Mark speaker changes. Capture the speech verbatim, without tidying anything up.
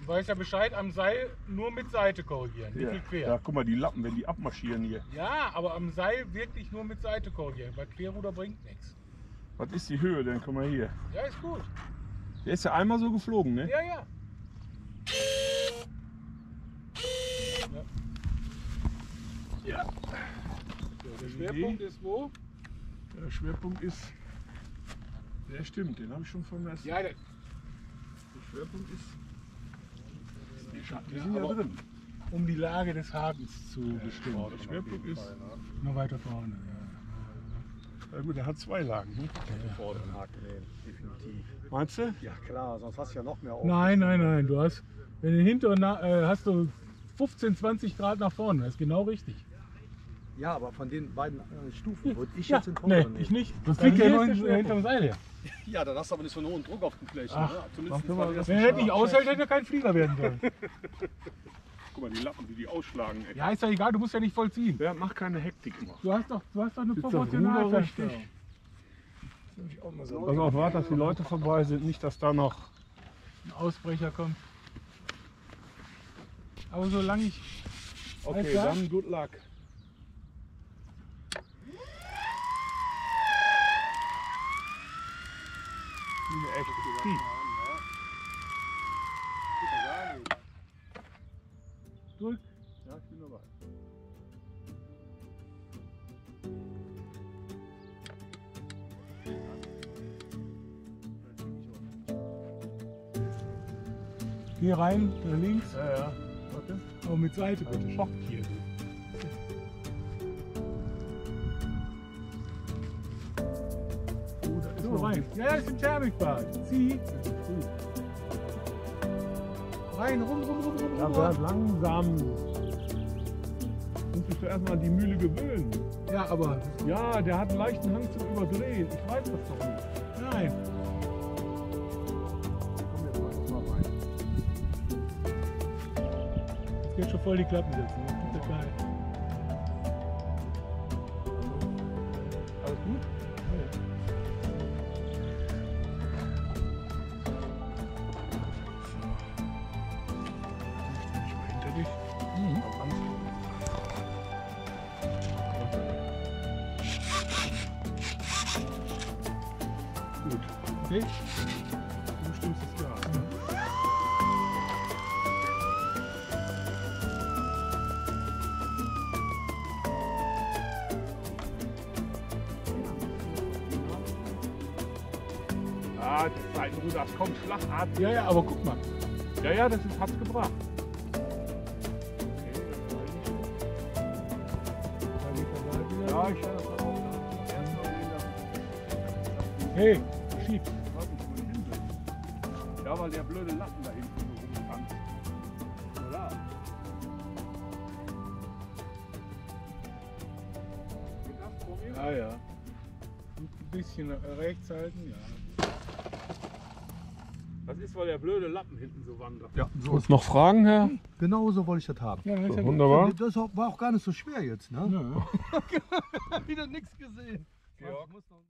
Speaker 1: Du weißt ja Bescheid, am Seil nur mit Seite korrigieren, nicht
Speaker 2: Ja.
Speaker 1: mit quer.
Speaker 2: Ja, guck mal, die Lappen, wenn die abmarschieren hier.
Speaker 1: Ja, aber am Seil wirklich nur mit Seite korrigieren, weil Querruder bringt nichts.
Speaker 2: Was ist die Höhe denn? Guck mal hier.
Speaker 1: Ja, ist gut.
Speaker 2: Der ist ja einmal so geflogen, ne?
Speaker 1: Ja, ja.
Speaker 2: Ja.
Speaker 1: So, der Schwerpunkt ist wo?
Speaker 2: Der Schwerpunkt ist. Der stimmt, den habe ich schon vom ersten.
Speaker 1: Ja, der,
Speaker 2: Der Schwerpunkt ist. Die Schatten, die
Speaker 1: Ja,
Speaker 2: sind ja
Speaker 1: aber-
Speaker 2: drin.
Speaker 1: um die Lage des Hakens zu bestimmen.
Speaker 2: Der Schwerpunkt ist.
Speaker 1: Noch weiter vorne. Ja.
Speaker 2: Ja gut, der hat zwei Lagen. Ne?
Speaker 3: Vorderen Haken nehmen, definitiv.
Speaker 2: Meinst du?
Speaker 3: Ja klar, sonst hast du ja noch mehr auf.
Speaker 1: Nein, nein, nein. Du hast, wenn du hinter äh, hast du fünfzehn, zwanzig Grad nach vorne. Das ist genau richtig.
Speaker 3: Ja, aber von den beiden äh, Stufen würde ich
Speaker 1: Ja,
Speaker 3: jetzt den
Speaker 1: nee,
Speaker 3: vorderen
Speaker 1: ich
Speaker 3: nehmen.
Speaker 1: nicht. Das fliegt ja
Speaker 4: hier
Speaker 1: nur
Speaker 4: ist der
Speaker 1: hin-
Speaker 4: Schwerpunkt.
Speaker 1: hinterm Seil her.
Speaker 3: Ja, dann hast du aber nicht so einen hohen Druck auf den Flächen.
Speaker 1: Ach,
Speaker 3: ne?
Speaker 2: mach
Speaker 3: Zumindest
Speaker 2: doch mal
Speaker 3: weil
Speaker 2: das-
Speaker 3: das
Speaker 1: Wenn er das nicht aushält, hätte er kein Flieger werden sollen.
Speaker 2: Guck mal, die Lappen, wie die ausschlagen. Ey.
Speaker 1: Ja, ist ja egal, du musst ja nicht vollziehen.
Speaker 2: Ja, mach keine Hektik immer.
Speaker 1: Du hast doch, du hast doch eine
Speaker 2: Sitzt das Ruder
Speaker 1: Proportionalfeststellung.
Speaker 2: richtig? Also auf, warte, dass die Leute vorbei sind, nicht, dass da noch.
Speaker 1: Ein Ausbrecher kommt. Aber solange ich.
Speaker 2: Okay,
Speaker 1: Alles klar?
Speaker 2: dann good luck. Die echt tief.
Speaker 1: Drück.
Speaker 2: Ja, ich bin dabei.
Speaker 1: Geh rein, nach links.
Speaker 2: Ja, ja. Warte.
Speaker 1: Aber mit Seite bitte. Schock hier. Du.
Speaker 2: Oh, da ist
Speaker 1: So
Speaker 2: noch
Speaker 1: rein. Ja, das ist ein Thermikbad. Zieh. Rein, rum, rum, rum, rum,
Speaker 2: Ja,
Speaker 1: rum.
Speaker 2: werd langsam. Muss dich zuerst mal an die Mühle gewöhnen.
Speaker 1: Ja, aber
Speaker 2: Ja, der hat einen leichten Hang zum Überdrehen. Ich weiß das doch nicht.
Speaker 1: nein.
Speaker 2: Komm jetzt mal, mal rein.
Speaker 1: Jetzt geht schon voll die Klappen setzen. Das tut ja geil.
Speaker 2: Alles gut? Hinter dich.
Speaker 1: Mhm.
Speaker 2: Am Anfang. Gut.
Speaker 1: Okay.
Speaker 2: Du stimmst es ja. Ah, das Seitenruder, das kommt schlagartig.
Speaker 1: Ja, ja, aber guck mal.
Speaker 2: Ja, ja, das ist, hat's gebracht. Ja, ich kann das dann auch sagen. Erst mal sehen, dass
Speaker 1: Hey, schieb.
Speaker 2: Warte, ich will hinsetzen. Ja, weil der blöde Lappen da hinten so rumtanzt. Oder? Geht das vor mir?
Speaker 1: Ja, ja. Ein bisschen rechts halten, ja.
Speaker 2: Das ist, weil der blöde Lappen hinten so wandert.
Speaker 3: Ja, so.
Speaker 2: Noch Fragen, Herr?
Speaker 3: Genau so wollte ich das haben.
Speaker 1: Ja, das ist ja gut.
Speaker 2: Wunderbar.
Speaker 3: Das war auch gar nicht so schwer jetzt, ne?
Speaker 1: Ja.
Speaker 3: Wieder nichts gesehen.
Speaker 2: Georg.
Speaker 3: Muss noch-